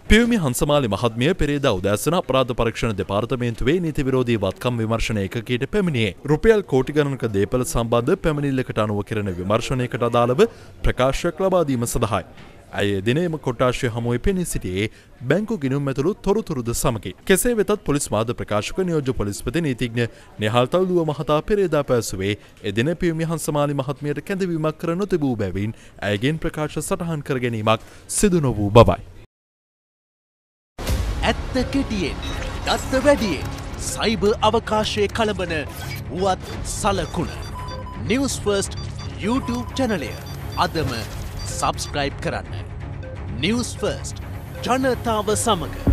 පියුමි හංසමාලි මහත්මිය පෙරේදා උදෑසන අපරාධ පරීක්ෂණ දෙපාර්තමේන්තුවේ නීති විරෝධී වත්කම් විමර්ශන ඒකකයට පැමිණියේ. රුපියල් කෝටි ගණනක දේපල සම්බන්ධ පැමිණිල්ලකට අනුව කෙරෙන විමර්ශනයකට අදාළව ප්‍රකාශයක් ලබා දීම සඳහායි. ඇය දිනේම කොට්ටාශය හමුවේ පෙනී සිටියේ බැංකු ගිණුම් ඇතුළු තොරතුරුද සමගින්. කෙසේ වෙතත් පොලිස් මාධ්‍ය ප්‍රකාශක නියෝජ්‍ය පොලිස්පති නීතිඥ නිහාල් තවුලුව මහතා පෙරේදා පැවසුවේ එදින පියුමි හංසමාලි මහත්මියට කැඳවීමක් කර නොතිබූ බැවින් ඇයගෙන් ප්‍රකාශ සටහන් කර ගැනීමක් සිදු නොවූ බවයි. ඇත්ත කෙටියෙන් දත්ත වැඩියෙන් සයිබර් අවකාශයේ කළඹන වුවත් සලකුණ Newsfirst YouTube චැනලය අදම සබස්ක්‍රයිබ් කරන්න. Newsfirst ජනතාව සමග